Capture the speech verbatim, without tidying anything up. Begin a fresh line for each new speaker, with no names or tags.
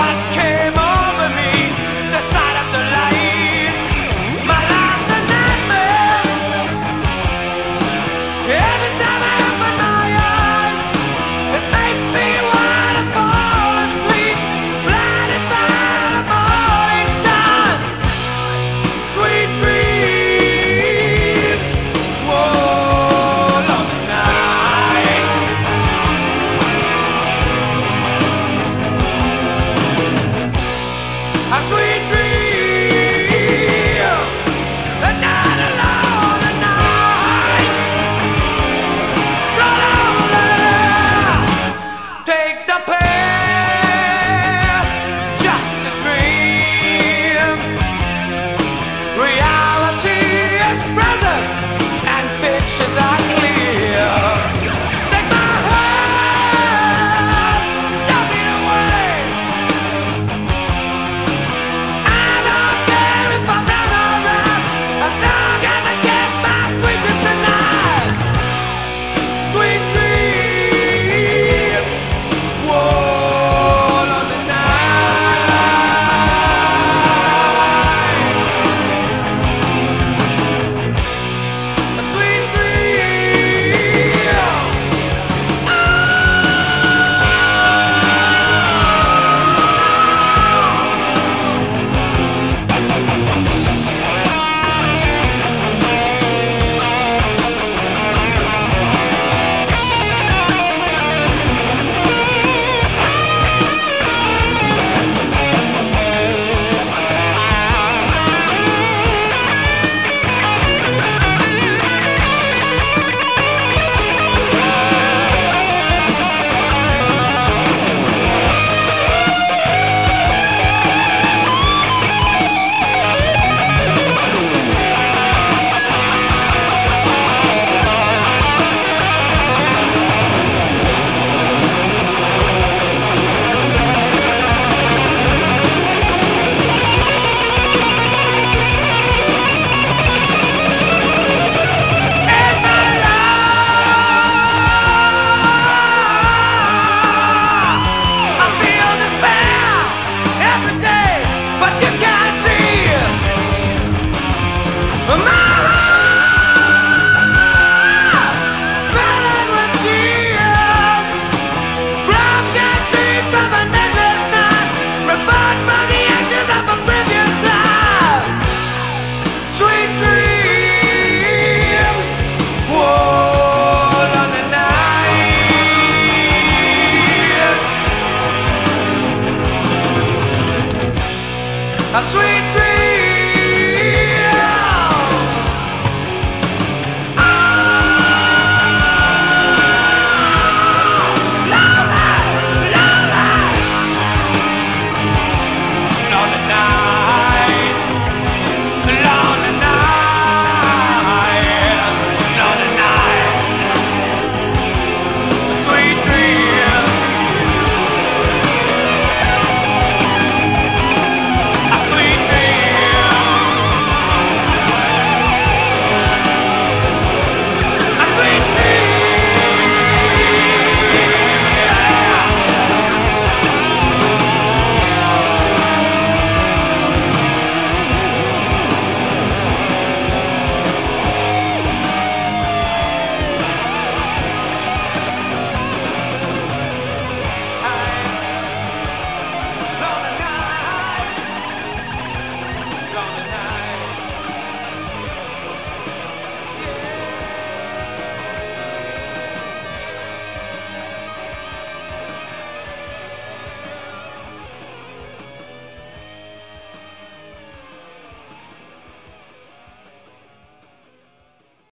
what came over me, the sight of the light. My life's a nightmare. Every time I open my eyes, it makes me wanna fall asleep, blinded by the morning sun. Sweet dreams, whoa, lonely night. A sweet dream, the night alone, the night. So lonely. Take the past, just a dream. Reality is present and fictions are clear. Take my hand, jump it away. I don't care if I'm not around, as long as I get my sweet dreams tonight. Sweet dreams, whoa, lonely night. A sweet dream. In my life, I feel despair every day, but you can't see it. My heart burning with tears, broken dreams from an endless night, reborn from the ashes of a previous life. Sweet dreams, whoa, lonely night. A sweet dream.